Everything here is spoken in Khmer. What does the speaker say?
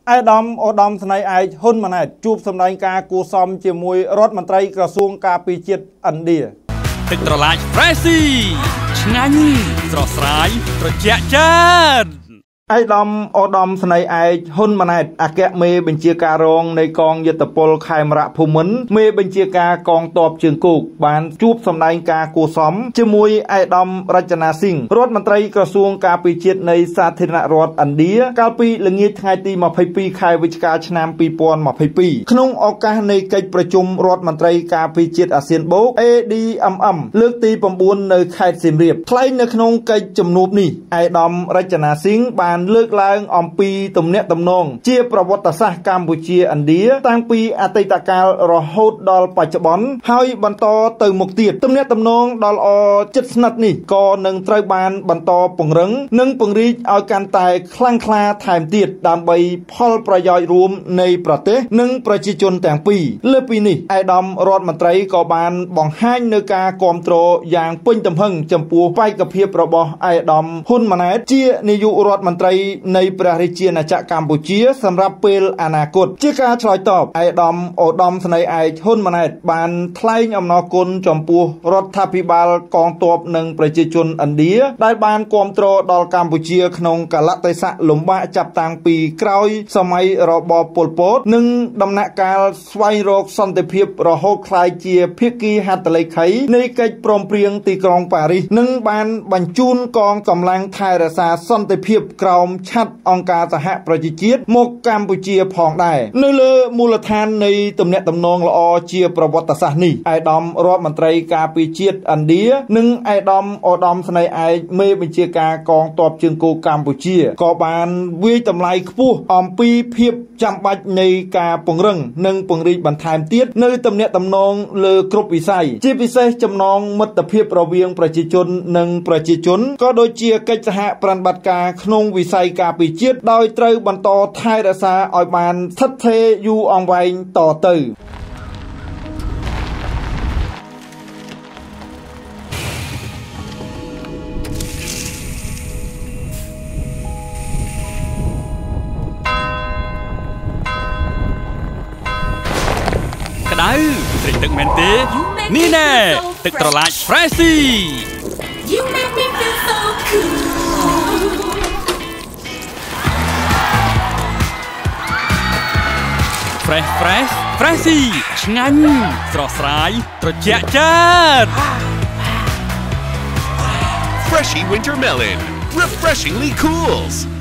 អាយដាមអូដាមស្នៃឯកហ៊ុនម៉ាណែតជួបសម្ដែងការគួសមជាមួយរដ្ឋមន្ត្រីក្រសួងការពារជាតិឥណ្ឌាទឹកត្រឡាច Fresh ឆ្ងាញ់ស្រស់ស្រាយត្រជាក់ចានអាយដាមអូដាមស្នៃឯកហ៊ុនម៉ាណែតអគ្គមេបញ្ជាការរងនៃកងយុទ្ធពលខេមរៈភូមិន្ទមេបញ្ជាការកងទ័ពជើងគោកបានជួបសម្ដែងការគួសមជាមួយអាយដាមរចនាសិង្ហរដ្ឋមន្ត្រីក្រសួងការពារជាតិនៃសាធារណរដ្ឋឥណ្ឌាកាលពីល្ងាចថ្ងៃទី22ខែវិច្ឆិកាឆ្នាំ2022ក្នុងឱកាសនៃកិច្ចប្រជុំរដ្ឋមន្ត្រីការពារជាតិអាស៊ានបូក ADMM លើកទី9នៅខេត្តសៀមរាបថ្លែងនៅក្នុងកិច្ចជំនួបនេះអាយដាមរចនាសិង្ហបានលើកឡើងអំពីទំនាក់ទំនងជាប្រវត្តិសាស្ត្រកម្ពុជាឥណ្ឌាតាំងពីអតីតកាលរហូតដល់បច្ចុប្បន្នហើយបន្តទៅមុខទៀតទំនាក់ទំនងដ៏ល្អជិតស្និទ្ធនេះក៏នឹងត្រូវបានបន្តពង្រឹងនិងពង្រីកឲ្យកាន់តែខ្លាំងក្លាថែមទៀតដើម្បីផលប្រយោជន៍រួមនៃប្រទេសនិងប្រជាជនទាំងពីរលើពីនេះអាយដាមរដ្ឋមន្ត្រីក៏បានបង្ហាញនៅការគាំទ្រយ៉ាងពេញទំហឹងចំពោះបេក្ខភាពរបស់អាយដាមហ៊ុនម៉ាណែតជានាយករដ្ឋមន្ត្រីនៃព្រះរាជាណាចក្រកម្ពុជាសម្រាប់ពេលអនាគតជាការឆ្លើយតបអាយដាមអូដាមស្នៃឯកហ៊ុនម៉ាណែតបានថ្លែងអំណរគុណចំពោះរដ្ឋាភិបាលកងទ័ពនិងប្រជាជនឥណ្ឌាដែលបានគាំទ្រដល់កម្ពុជាក្នុងកាលៈទេសៈលំបាកចាប់តាំងពីក្រោយសម័យរបបប៉ុលពតនិងដំណាក់កាលស្វែងរកសន្តិភាពរហូតក្លាយជាភាគីហត្ថលេខីនៃកិច្ចព្រមព្រៀងទីក្រុងប៉ារីសនិងបានបញ្ជូនកងកម្លាំងថែរក្សាសន្តិភាពក្រោមឆ័ត្រអង្គការសហប្រជាជាតិមកកម្ពុជាផងដែរនៅលើមូលដ្ឋាននៃទំនាក់ទំនងល្អជាប្រវត្តិសាស្ត្រនេះអាយដាមរដ្ឋមន្ត្រីការពារជាតិឥណ្ឌានិងអាយដាមអូដាមស្នៃឯកមេបញ្ជាការកងទ័ពជើងគោកកម្ពុជាក៏បានវាយតម្លៃខ្ពស់អំពីភាពចាំបាច់នៃការពង្រឹងនិងពង្រីកបន្ថែមទៀតនៅទំនាក់ទំនងលើគ្រប់វិស័យជាពិសេសចំណងមិត្តភាពរវាងប្រជាជននិងប្រជាជនក៏ដូចជាកិច្ចសហប្រតិបត្តិការក្នុងវិស័យការពារជាតិដោយត្រូវបន្តថែរក្សាឲ្យបានស្ថិតស្ថេរយូរអង្វែងតទៅក្តៅស្រេកទឹកមែនទេនេះណែទឹកត្រឡាច Fresh You make me feel so cool Fresh ឆ្ងាញ់ស្រស់ស្រាយត្រជាក់ចាន Freshy Winter Melon refreshingly cools